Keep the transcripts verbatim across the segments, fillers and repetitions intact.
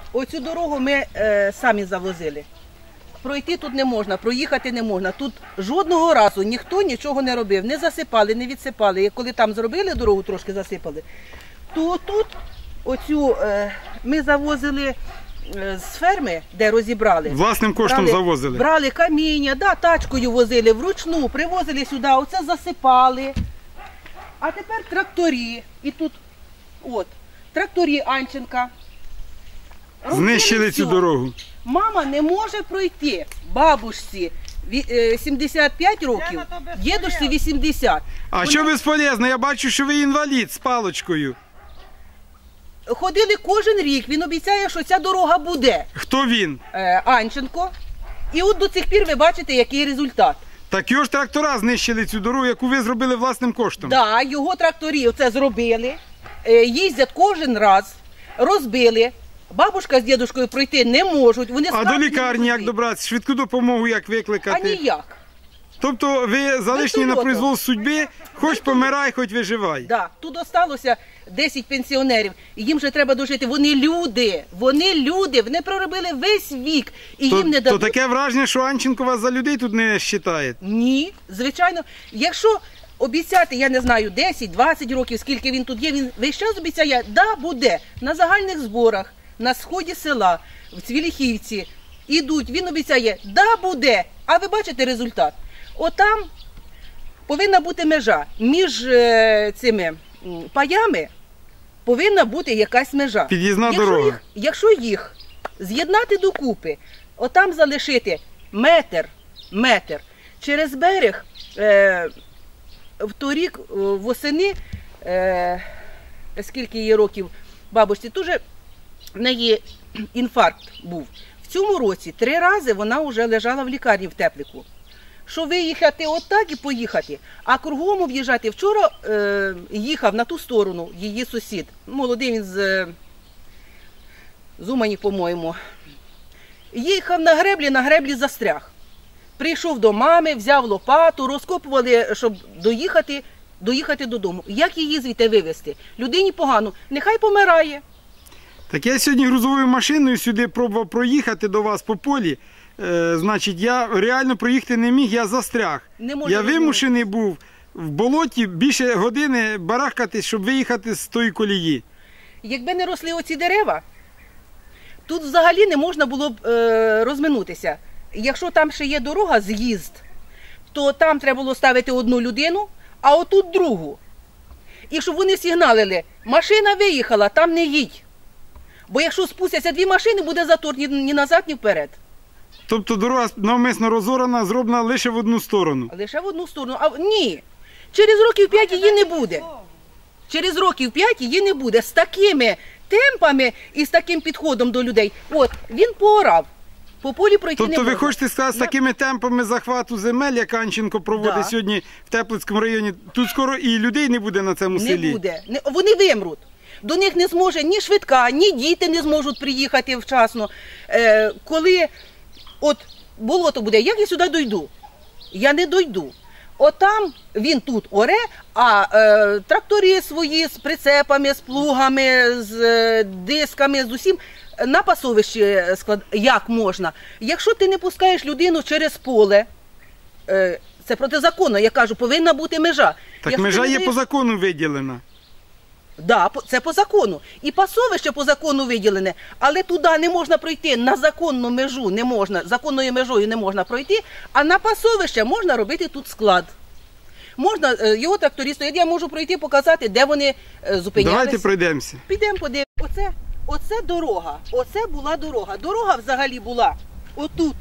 Оцю дорогу ми е, самі завозили. Пройти тут не можна, проїхати не можна. Тут жодного разу ніхто нічого не робив. Не засипали, не відсипали. І коли там зробили дорогу, трошки засипали, то тут оцю е, ми завозили е, з ферми, де розібрали. Власним коштом брали, завозили? Брали каміння, да, тачкою возили, вручну, привозили сюди, оце засипали. А тепер тракторі. І тут, от, тракторі Анченка. Знищили цю дорогу. Мама не може пройти. Бабушці сімдесят п'ять років, дідусі вісімдесят. А Вони... що безполезно? Я бачу, що ви інвалід з паличкою. Ходили кожен рік, він обіцяє, що ця дорога буде. Хто він? Е, Анченко. І от до цих пір ви бачите, який результат. Так його ж трактора знищили цю дорогу, яку ви зробили власним коштом. Так, да, його тракторів це зробили, е, їздять кожен раз, розбили. Бабушка з дідушкою пройти не можуть. Вони а до лікарні як добратися? Швидку допомогу як викликати? А ніяк. Тобто ви залишені на произвол судьби, хоч помирай, хоч виживай. Так, да. Тут залишилося десять пенсіонерів, і їм вже треба дожити. Вони люди, вони люди, вони проробили весь вік, і то, їм не дадуть. То таке враження, що Анченко вас за людей тут не вважає? Ні, звичайно. Якщо обіцяти, я не знаю, десять-двадцять років, скільки він тут є, він весь час обіцяє, да, буде, на загальних зборах, на сході села, в Цвіліхівці, ідуть, він обіцяє, да, буде, а ви бачите результат. Отам повинна бути межа. Між е, цими паями повинна бути якась межа. Під'їзна якщо дорога. Їх, якщо їх з'єднати докупи, отам залишити метр, метр, через берег, е, в торік, восени, е, скільки є років бабусі, дуже в неї інфаркт був. В цьому році три рази вона вже лежала в лікарні в Теплику. Що виїхати отак і поїхати, а кругом об'їжджати. Вчора е, їхав на ту сторону її сусід, молодий він з, з Умані, по-моєму. Їхав на греблі, на греблі застряг. Прийшов до мами, взяв лопату, розкопували, щоб доїхати, доїхати додому. Як її звідти вивезти? Людині погано, нехай помирає. Так я сьогодні грузовою машиною сюди пробував проїхати до вас по полі. Е, значить, я реально проїхати не міг, я застряг. Не можу я розуміти. вимушений був в болоті більше години барахкатись, щоб виїхати з тої колії. Якби не росли оці дерева, тут взагалі не можна було б е, розминутися. Якщо там ще є дорога, з'їзд, то там треба було ставити одну людину, а отут другу. І щоб вони сигналили, машина виїхала, там не їдь. Бо якщо спустяться дві машини, буде затор ні, ні назад, ні вперед. Тобто дорога навмисно розорана, зроблена лише в одну сторону? Лише в одну сторону. А ні, через років п'ять її не буде. Через років п'ять її не буде. З такими темпами і з таким підходом до людей. От, він поорав. По полі пройти тобто не можна. ви хочете сказати, з такими темпами захвату земель, як Анченко проводить Да. сьогодні в Теплицькому районі, тут скоро і людей не буде на цьому Не селі? буде. Не, вони вимруть. До них не зможе ні швидка, ні діти не зможуть приїхати вчасно. Е, коли от болото буде, як я сюди дойду? Я не дойду. Отам він тут оре, а е, трактори свої з прицепами, з плугами, з е, дисками, з усім на пасовищі склад... Як можна? Якщо ти не пускаєш людину через поле, е, це протизаконно, я кажу, повинна бути межа. Так Якщо межа є даєш... по закону виділена. Да, це по закону. І пасовище по закону виділене, але туди не можна пройти, на законну межу не можна, законною межою не можна пройти, а на пасовище можна робити тут склад. Можна, його тракторі стоять, я можу пройти, показати, де вони зупинялися. Давайте пройдемося. Підемо подивимося. Оце, оце дорога, оце була дорога. Дорога взагалі була отут.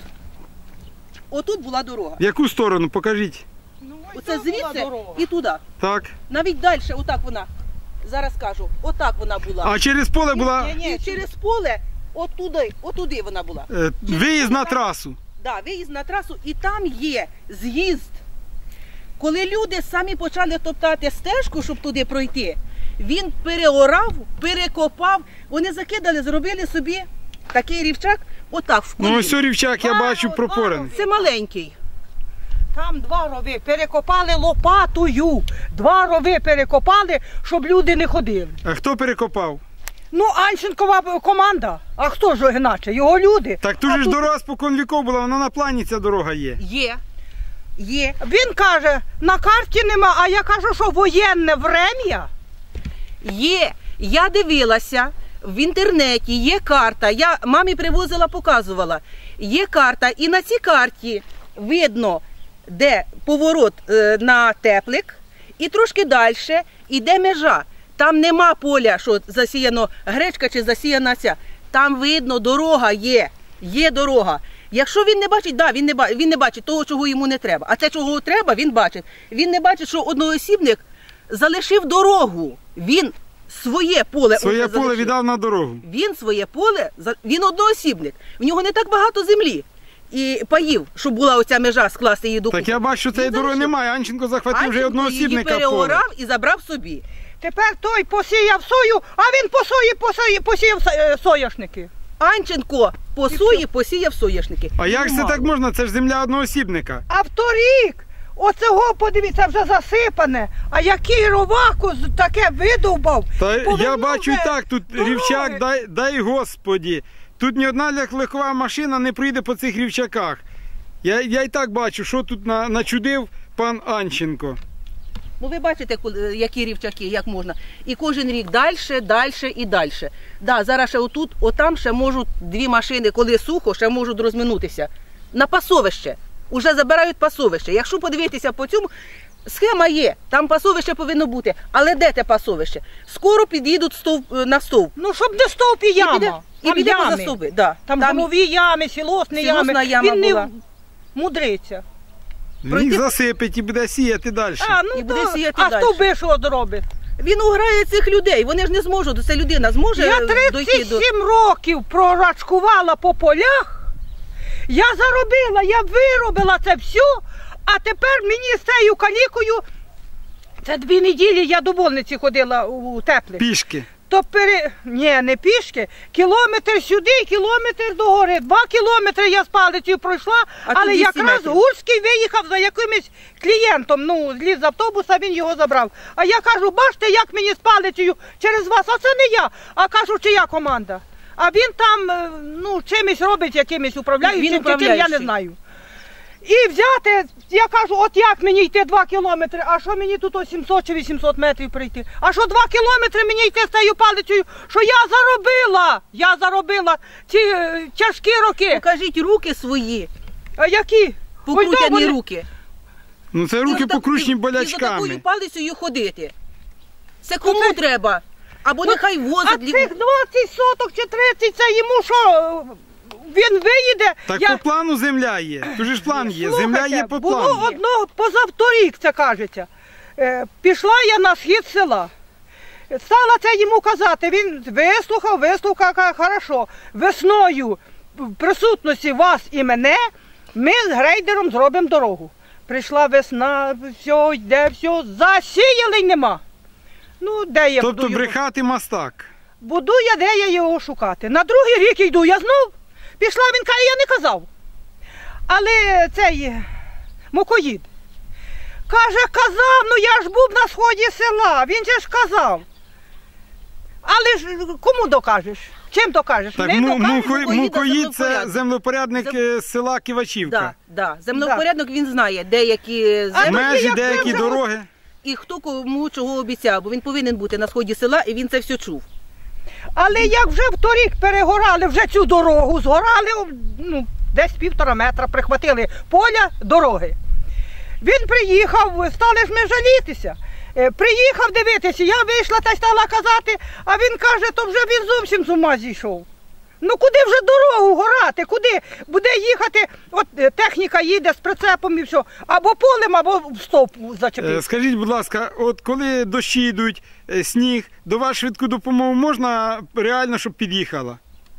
Отут була дорога. В яку сторону? Покажіть. Оце звідси і туди. Так. Навіть далі, отак вона. Зараз кажу, отак вона була. А через поле була Ні, ні, через поле, отуди, отуди вона була. е, виїзд на трасу. Так, да, виїзд на трасу, і там є з'їзд. Коли люди самі почали топтати стежку, щоб туди пройти, він переорав, перекопав, вони закидали, зробили собі такий рівчак, отак в колі. Ну ось рівчак, я бачу, пропорений. Це маленький. Там два рови перекопали лопатою. Два рови перекопали, щоб люди не ходили. А хто перекопав? Ну, Анченкова команда. А хто ж іначе? Його люди. Так тут А же ж дорога спокон віков була, вона на плані ця дорога є. Є. Є. Він каже, на карті нема, а я кажу, що воєнне врем'я. Є. Я дивилася в інтернеті, є карта. Я мамі привозила, показувала. Є карта, і на цій карті видно, де поворот е, на Теплик, і трошки далі іде межа. Там нема поля, що засіяно гречка чи засіяна ця. Там видно, дорога є. Є дорога. Якщо він не бачить, да, він не бачить, він не бачить того, чого йому не треба. А те, чого треба, він бачить. Він не бачить, що одноосібник залишив дорогу. Він своє поле Своє залишив. поле віддав на дорогу. Він своє поле, він одноосібник. В нього не так багато землі і паїв, щоб була оця межа скласти її докупи. Так я бачу, що цієї Він дороги залишив. немає. Анченко захватив вже Анченко одноосібника її в поле. переорав і забрав собі. Тепер той посіяв сою, а він по сої, по сої, посіяв е, соняшники. Анченко по сої посіяв соняшники. А як це Мало. так можна? Це ж земля одноосібника. А вторік, оцього, подивіться, вже засипане. А який роваку з- таке видовбав. Та я Повернув бачу і же так, тут дороги. рівчак, дай, дай Господі. Тут ні одна легкова машина не прийде по цих рівчаках. Я, я і так бачу, що тут на, начудив пан Анченко. Ну ви бачите, коли- які рівчаки, як можна. І кожен рік далі, далі і далі. Да, зараз ще отут, отам ще можуть дві машини, коли сухо, ще можуть розминутися. На пасовище. Уже забирають пасовище. Якщо подивитися по цьому, схема є, там пасовище повинно бути. Але де те пасовище? Скоро під'їдуть стовп, на стовп. Ну, щоб не стовп і яма. І піде, і Там піде ями. поза стовпи. Да. Там, Там голові ями, сілосні Сілосна ями. яма Він не була. мудриться. Він їх засипить і буде сіяти далі. А, ну І буде то, сіяти а дальше. стовби що зробить? Він уграє цих людей, вони ж не зможуть, ця людина зможе Я дойти тридцять до... сім років прорачкувала по полях, я заробила, я виробила це все, а тепер мені з цією калікою, це дві неділі я до больниці ходила у Теплик. Пішки. То пере... Ні, не пішки, кілометр сюди, кілометр до гори. Два кілометри я з палицею пройшла, А але тут двісті якраз метрів. Гурський виїхав за якимось клієнтом, ну, зліз з автобуса, він його забрав. А я кажу, бачите, як мені з палицею через вас, а це не я, а кажу, чия команда. А він там, е, ну, чимось робить, якимось управляючим, Він чи ким, я не управляючий. знаю. І взяти, я кажу, от як мені йти два кілометри, а що мені тут о сімсот чи вісімсот метрів прийти? А що два кілометри мені йти з цією палицею, що я заробила, я заробила ці е, тяжкі роки. Покажіть руки свої, А які? покрутяні Ось вони- руки. Ну це І руки з так- покручені і- І з болячками. такою палицею ходити. Це кому це- треба? Або нехай А возить. цих двадцять соток чи тридцять, це йому що? Він виїде. Так я... по плану земля є. Тут же ж план є. Земля Слухайте, є по було плану. одного позавторік, це кажеться. Е, пішла я на схід села. Стала це йому казати, він вислухав, вислухав, каже, хорошо, весною в присутності вас і мене ми з грейдером зробимо дорогу. Прийшла весна, все, йде, все, засіяли й нема. Ну, де я буду Тобто його? брехати мастак. Буду я, де я його шукати. На другий рік йду, я знов пішла, він каже, я не казав. Але цей мукоїд каже, казав, ну я ж був на сході села, він же ж казав. Але ж кому докажеш? Чим докажеш? Так, Не му- докажеш. муко- Мукоїда Мукоїд це землепорядник. землепорядник Зем- е, села Ківачівка. Да, да. Землевпорядник він знає, деякі А землі тоді Межі, як деякі ви вже- дороги. і хто кому чого обіцяв, бо він повинен бути на сході села, і він це все чув. Але як вже вторік перегорали вже цю дорогу, згорали ну, десь півтора метра, прихватили поля, дороги. Він приїхав, стали ж ми жалітися. Е, Приїхав дивитися, я вийшла та й стала казати, а він каже, то вже він зовсім з ума зійшов. Ну куди вже дорогу горати, куди? Буде їхати, от е, техніка їде з прицепом і все, або полем, або в стовп Е, зачепив. Скажіть, будь ласка, от коли дощі йдуть, е, сніг, до вас швидку допомогу можна реально, щоб під'їхала?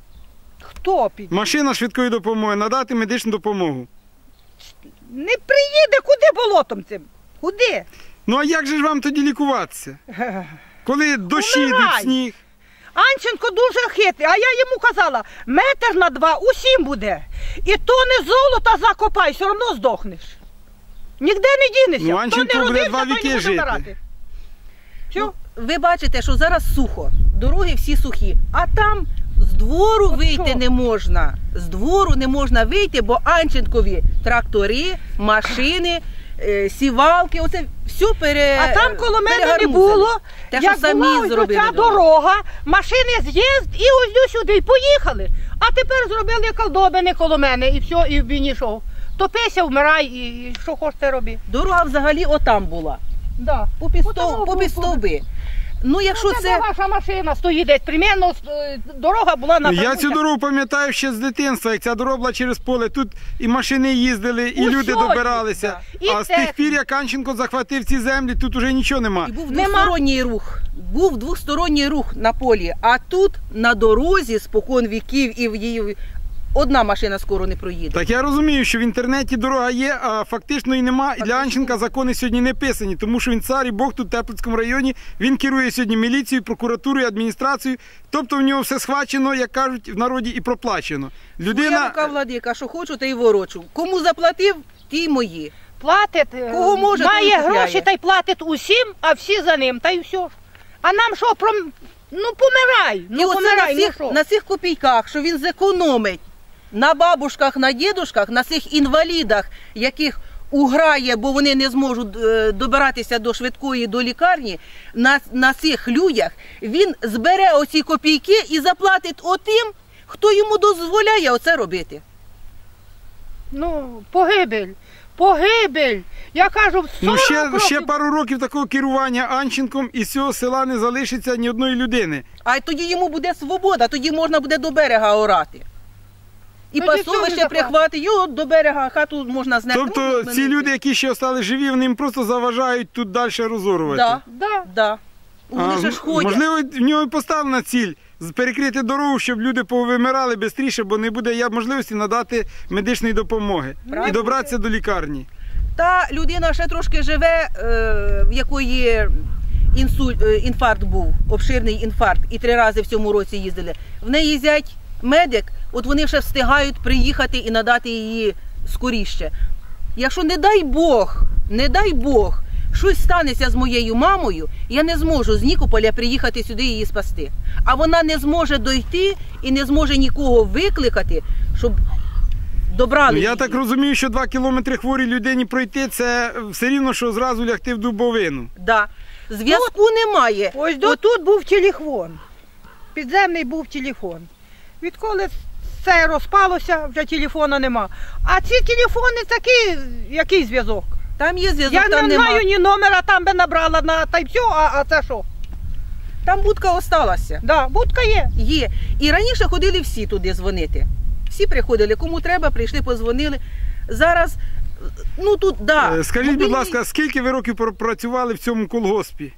Хто під? Машина швидкої допомоги, надати медичну допомогу. Не приїде, куди болотом цим? Куди? Ну а як же ж вам тоді лікуватися? Коли дощі Умирай. йдуть, сніг. Анченко дуже хитрий, а я йому казала, метр на два усім буде. І то не золота закопай, все одно здохнеш. Ніде не дінешся. Ну, Хто Анченко не буде родився, два той не віки буде жити. вмирати. Все? ви бачите, що зараз сухо, дороги всі сухі, а там з двору От вийти що? не можна. З двору не можна вийти, бо Анченкові трактори, машини, е, сівалки, оце все пере, А там коло мене не перегармузили. було. Те, що Як самі була ось зробили ця дорогу. дорога, машини з'їзд і ось до сюди, і поїхали. А тепер зробили колдобини коло мене, і все, і він ішов. Топися, вмирай, і, і що хочете робити. Дорога взагалі отам була, Да. по Отого пістов, по був- пістовби. Ну, якщо Це, це... ваша машина стоїть десь, примерно е, дорога була на Я цю дорогу пам'ятаю ще з дитинства, як ця дорога була через поле. Тут і машини їздили, і Усьо люди їздили, добиралися. да. І А з тих техніка. пір, як Анченко захватив ці землі, тут уже нічого нема. І був Нема. двосторонній рух. Був двосторонній рух на полі, а тут на дорозі спокон віків і в її одна машина скоро не проїде. Так я розумію, що в інтернеті дорога є, а фактично і нема. І для Анченка закони сьогодні не писані, тому що він цар і Бог тут в Теплицькому районі. Він керує сьогодні міліцією, прокуратурою, адміністрацією. Тобто в нього все схвачено, як кажуть в народі, і проплачено. Моя Людина... рука владика, що хочу, та й ворочу. Кому заплатив, ті й мої. Платить, е, Кого може, має той купляє. гроші та й платить усім, а всі за ним, та й все. А нам що, про... ну помирай, ну і оце помирай, на ну цих, що. на цих копійках, що він зекономить на бабушках, на дідушках, на цих інвалідах, яких уграє, бо вони не зможуть е, добиратися до швидкої, до лікарні, на, на цих людях, він збере оці копійки і заплатить отим, хто йому дозволяє оце робити. Ну, погибель, погибель. Я кажу, сорок Ну ще, років. ще пару років такого керування Анченком, і з цього села не залишиться ні одної людини. А тоді йому буде свобода, тоді можна буде до берега орати. І Тоді пасовище всього прихвати, його до берега, хату можна знести. Тобто можна ці змінити. люди, які ще остались живі, вони їм просто заважають тут далі розорувати. Да, Да. да. Вони А, же ж ходять. Можливо, в нього і поставлена ціль з- перекрити дорогу, щоб люди повимирали швидше, бо не буде я можливості надати медичної допомоги Правильно. і добратися до лікарні. Та людина ще трошки живе, е, в якої інсуль, е, інфаркт був, обширний інфаркт, і три рази в цьому році їздили. В неї зять медик, от вони ще встигають приїхати і надати її скоріше. Якщо не дай Бог, не дай Бог, щось станеться з моєю мамою, я не зможу з Нікополя приїхати сюди і її спасти. А вона не зможе дойти і не зможе нікого викликати, щоб добрали Ну, я її. так розумію, що два кілометри хворій людині пройти, це все рівно, що зразу лягти в дубовину. Да. Зв'язку немає. Ось до тут був телефон. Підземний був телефон. Відколи це розпалося, вже телефона нема. А ці телефони такі, який зв'язок? Там є зв'язок, Я там не нема. маю ні номера, там би набрала на та й все, а, а це що? Там будка осталася. Да, будка є. Є. І раніше ходили всі туди дзвонити. Всі приходили, кому треба, прийшли, подзвонили. Зараз, ну тут, да. Е, Скажіть, будь мобільний- ласка, скільки ви років пропрацювали в цьому колгоспі?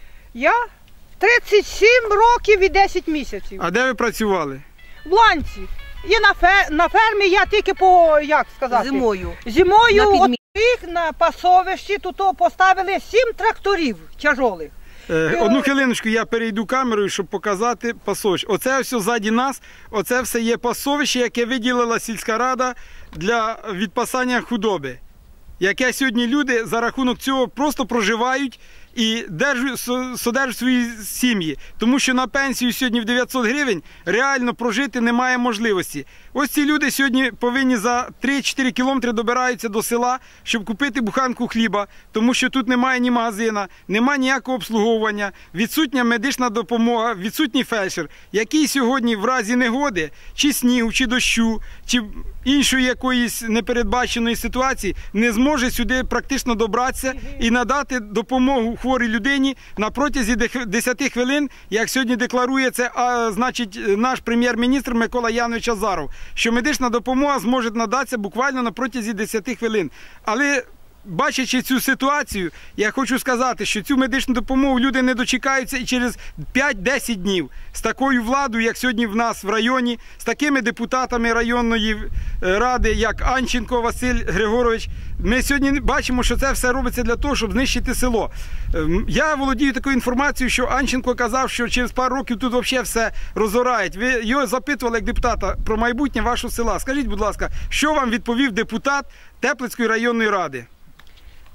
Я тридцять сім років і десять місяців. А де ви працювали? В ланці. І на, фе, на фермі я тільки по, як сказати? Зимою. Зимою На от підмі- їх на пасовищі тут поставили сім тракторів тяжолих. Е, Одну хвилиночку, я перейду камерою, щоб показати пасовище. Оце все ззаді нас, оце все є пасовище, яке виділила сільська рада для відпасання худоби. Яке сьогодні люди за рахунок цього просто проживають і держать, со- содержать свої сім'ї. Тому що на пенсію сьогодні в дев'ятсот гривень реально прожити немає можливості. Ось ці люди сьогодні повинні за три-чотири кілометри добираються до села, щоб купити буханку хліба, тому що тут немає ні магазина, немає ніякого обслуговування, відсутня медична допомога, відсутній фельдшер, який сьогодні в разі негоди, чи снігу, чи дощу, чи іншої якоїсь непередбаченої ситуації не зможе сюди практично добратися і надати допомогу хворій людині на протязі дех- десяти хвилин, як сьогодні декларує це, а, значить, наш прем'єр-міністр Микола Янович Азаров, що медична допомога зможе надатися буквально на протязі десяти хвилин. Але бачачи цю ситуацію, я хочу сказати, що цю медичну допомогу люди не дочекаються і через п'ять-десять днів з такою владою, як сьогодні в нас в районі, з такими депутатами районної е, ради, як Анченко Василь Григорович, ми сьогодні бачимо, що це все робиться для того, щоб знищити село. Ем, Я володію такою інформацією, що Анченко казав, що через пару років тут взагалі все розгорають. Ви його запитували як депутата про майбутнє вашого села. Скажіть, будь ласка, що вам відповів депутат Теплицької районної ради?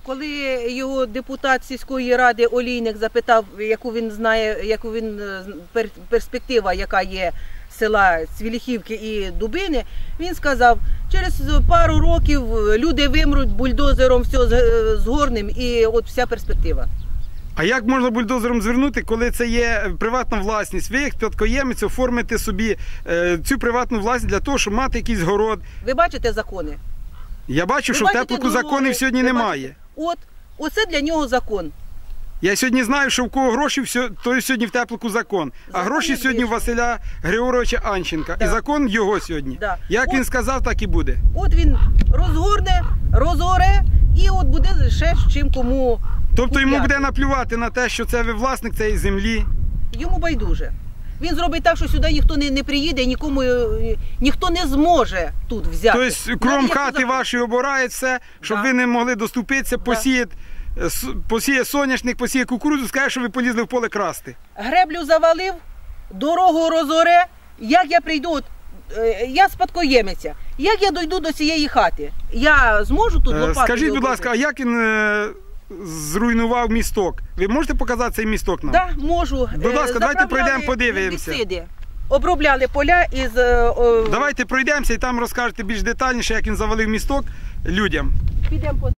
Коли його депутат сільської ради Олійник запитав, яку він знає, яку він е, пер- перспектива, яка є села Цвіліхівки і Дубини, він сказав, через пару років люди вимруть бульдозером, все з- згорнем, і от вся перспектива. А як можна бульдозером звернути, коли це є приватна власність? Ви як спадкоємець оформите собі е, цю приватну власність для того, щоб мати якийсь город. Ви бачите закони? Я бачу, Ви що в бачите теплику дороги, законів сьогодні ви немає. бачите? От, оце для нього закон. Я сьогодні знаю, що в кого гроші, все, той сьогодні в теплику закон. А Закон гроші не сьогодні у вийшов. Василя Григоровича Анченка. Да. І закон його сьогодні. Да. Як От- він сказав, так і буде. От він розгорне, розоре, і от буде ще з чим кому Тобто йому купляти. буде наплювати на те, що це ви власник цієї землі. Йому байдуже. Він зробить так, що сюди ніхто не, не приїде, нікому е, ніхто не зможе тут взяти. Тобто, крім Навіть хати якщо вашої обирає все, щоб Да. ви не могли доступитися, посіє, е, с- посіє соняшник, посіє кукурудзу, скаже, що ви полізли в поле красти. греблю завалив, дорогу розоре. Як я прийду, от, е, я спадкоємиця, як я дойду до цієї хати? Я зможу тут Е, лопатою? Скажіть, будь обробити? ласка, а як він е, зруйнував місток? Ви можете показати цей місток нам? Да, можу. Будь ласка, Е, давайте заправляли пройдемо, подивимося. гербіциди, обробляли поля із... е, о, Давайте пройдемося і там розкажете більш детальніше, як він завалив місток людям. Підемо по